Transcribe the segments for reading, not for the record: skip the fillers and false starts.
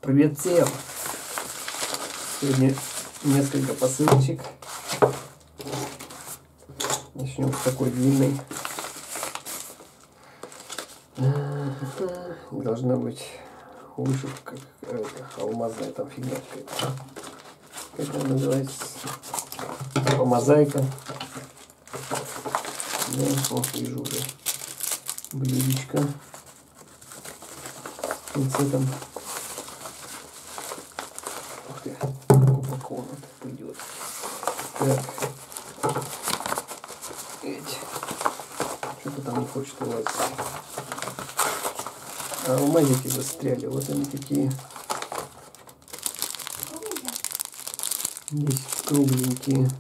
Привет всем! Сегодня несколько посылочек. Начнем с такой длинной. Должна быть вышивка какая-то, алмазная там фигня какая-то. Как она называется? Мозаика. Да, вот вижу уже блюдечко с пинцетом. Ух ты, как упаковано пойдет. Так. Что-то там не хочет вылазить. А алмазики застряли. Вот они такие. Здесь кругленькие.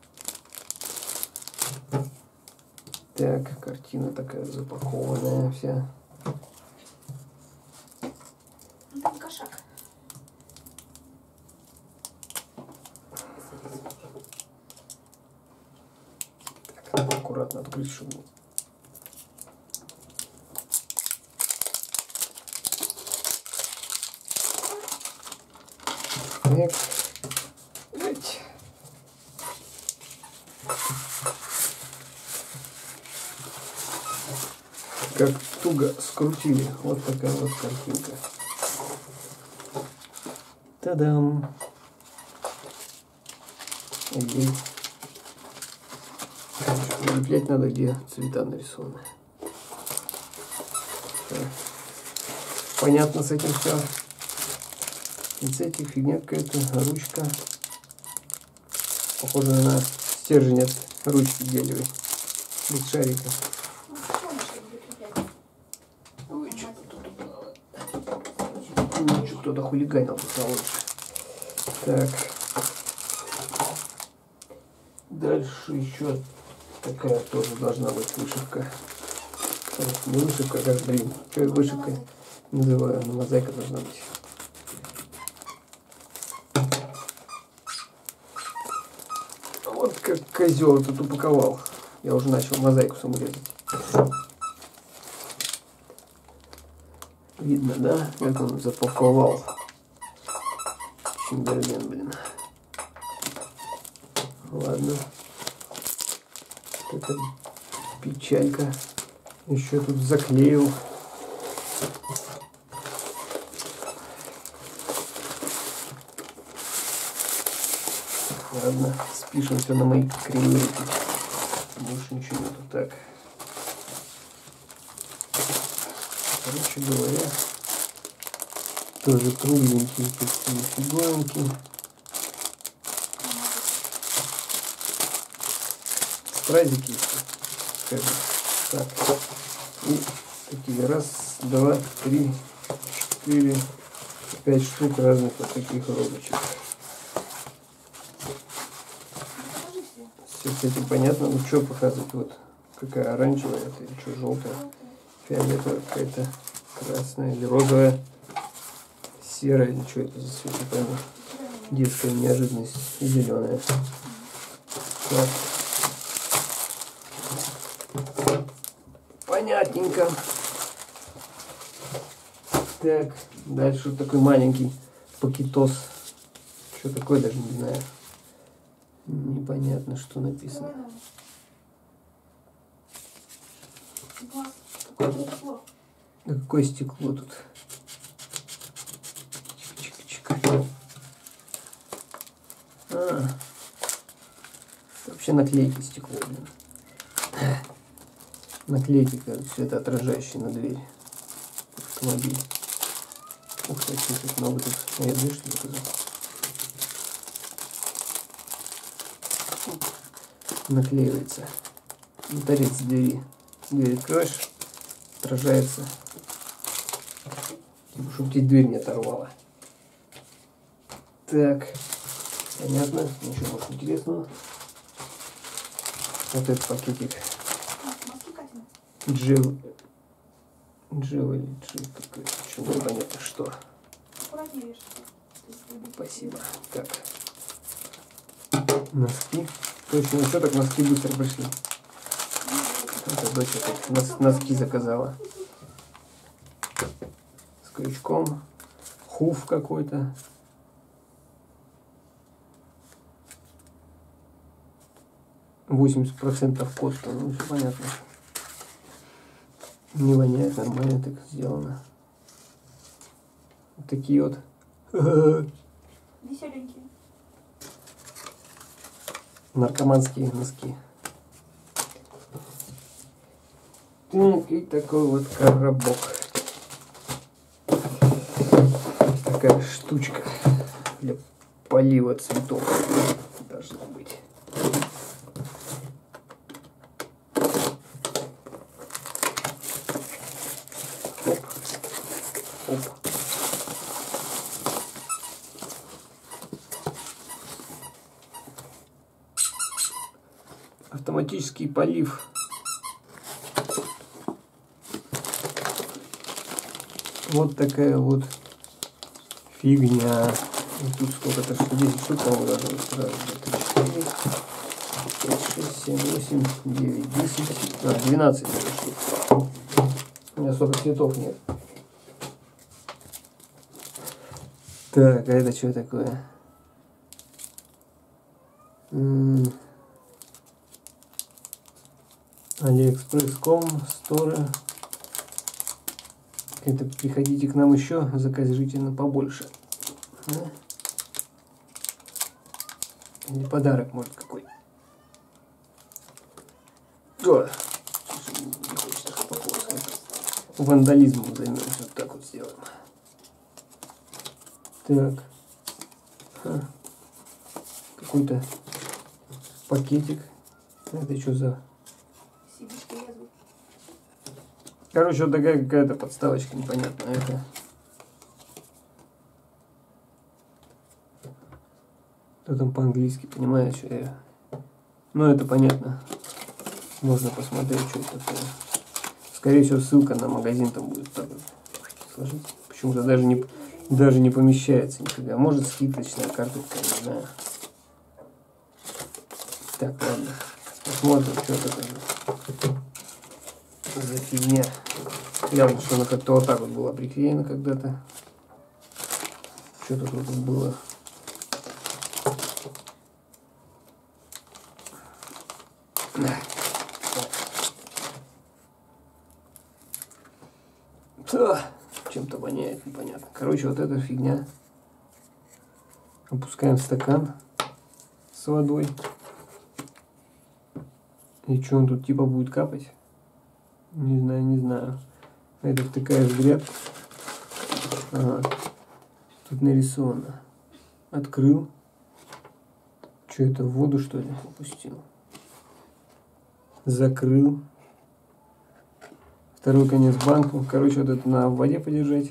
Так, картина такая запакованная вся. Кошак. Так, аккуратно открыть, чтобы... Так. Как туго скрутили. Вот такая вот картинка. Та-дам! Прилеплять надо, где цвета нарисованы. Так. Понятно с этим все. Пинцетик, фигня какая-то, ручка. Похоже на стержень от ручки гелевой. Без шарика. Ой, что-то тут упало. Ну, кто-то хулиганил тут на лучше. Так. Дальше еще такая тоже должна быть вышивка. Не вышивка, как, блин, что я вышивкой называю, но мозаика должна быть. Вот как козел тут упаковал. Я уже начал мозаику саму резать. Видно, да, как он запаковал. Чемберлен, блин. Ладно. Это печалька. Еще тут заклеил. Ладно, спишем все на мои кривые руки. Больше ничего нету. Так. Короче говоря, тоже кругленькие такие фигурки. Стразики, скажем. Так. И такие раз, два, три, четыре, 5 штук разных вот таких розочек. Все с этим понятно. Ну что показывать? Вот какая оранжевая, это или что, желтая, фиолетовая какая-то, красная или розовая, серая, или что это за цвет, не пойму. Детская неожиданность и зеленая. Так. Понятненько. Так, дальше вот такой маленький пакетос. Что такое, даже не знаю. Непонятно, что написано. Да какое стекло тут? Чик-чик-чик. Это вообще наклейки стекло, блин. Наклейки, короче, все это отражающие на дверь. Автомобиль. Ух ты, тут много тут. Я дверь, что ли, показал? Наклеивается на торец двери. Дверь откроешь, отражается. Типа, чтобы тебе дверь не оторвала. Так, понятно. Ничего может интересного. Вот этот пакетик. Джил или джил какой-то. Что непонятно что. Спасибо. Так. Носки. Точно, что так носки быстро пришли? Это дочь носки заказала. С крючком. Хуф какой-то. %80 коста, ну все понятно. Не воняет, нормально так сделано. Вот такие вот. Веселенькие. Наркоманские носки. И такой вот коробок. Такая штучка для полива цветов должна быть. Оп. Оп. Автоматический полив. Вот такая вот фигня. И тут сколько-то, 10 штук, по-моему, должно быть. Раз, два, три, 4, 5, 6, 7, 8, 9, 10, 12 штук. У меня столько цветов нет. Так, а это что такое? Алиэкспресс.ком, Store. Это приходите к нам еще, закажите на побольше. Да? Или подарок, может, какой. О, не хочется поползать. Вандализмом займемся. Вот так вот сделаем. Так. Какой-то пакетик. Это что за... Короче, вот такая какая-то подставочка непонятная. Это... Кто там по-английски понимает, что я... Ну, это понятно. Можно посмотреть, что это такое. Скорее всего, ссылка на магазин там будет. Так вот сложить. Почему-то даже не помещается никогда. Может, скидочная карточка, не знаю. Так, ладно. Посмотрим, что это такое за фигня. Явно, что она как-то вот так вот была приклеена когда-то. Что-то тут было. Чем-то воняет, непонятно. Короче, вот эта фигня. Опускаем в стакан с водой. И что он тут типа будет капать? Не знаю, не знаю. Это втыкаешь в грядку. Ага. Тут нарисовано. Открыл. Что это, в воду что ли опустил? Закрыл. Второй конец банку. Короче, вот это на воде подержать.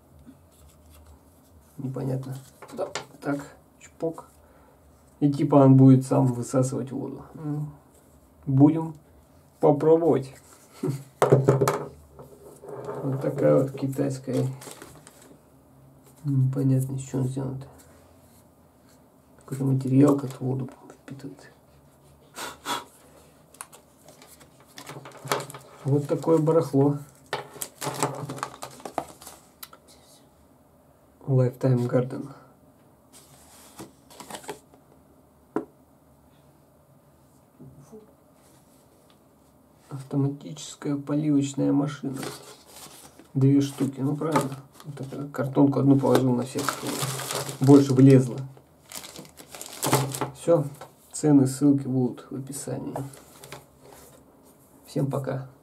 Непонятно. Да. Так, чпок. И типа он будет сам высасывать воду. Будем попробовать. Вот такая вот китайская. Непонятно, из чего он сделан-то. Какой-то материал, как воду впитывает. Вот такое барахло. Lifetime Garden. Автоматическая поливочная машина. 2 штуки. Ну правильно. Вот это, картонку одну положил на всех. Больше влезло. Все. Цены, ссылки будут в описании. Всем пока.